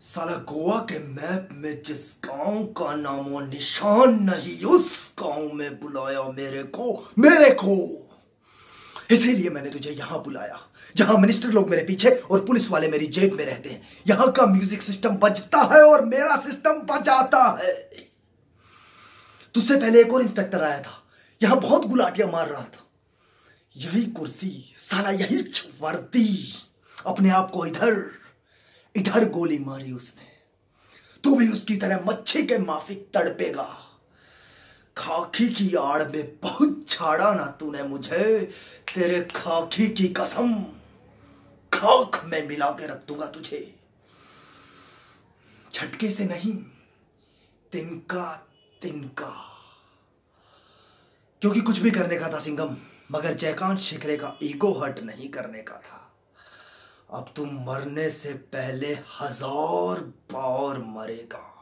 साला गोवा के मैप में जिस गांव का नामो निशान नहीं, उस गांव में बुलाया मेरे को। इसीलिए मैंने तुझे यहां बुलाया, जहां मिनिस्टर लोग मेरे पीछे और पुलिस वाले मेरी जेब में रहते हैं। यहां का म्यूजिक सिस्टम बजता है और मेरा सिस्टम बजाता है। तुझसे पहले एक और इंस्पेक्टर आया था, यहां बहुत गुलाटियां मार रहा था। यही कुर्सी, साला यही वर्दी, अपने आप को इधर गोली मारी उसने। तू भी उसकी तरह मच्छी के माफिक तड़पेगा। खाकी की आड़ में बहुत छाड़ा ना तूने मुझे, तेरे खाकी की कसम खाक में मिला के रख दूंगा तुझे। झटके से नहीं, तिनका तिनका। क्योंकि कुछ भी करने का था सिंघम, मगर जयकांत शिखरे का ईगो हर्ट नहीं करने का था। अब तुम मरने से पहले 1000 बार मरेगा।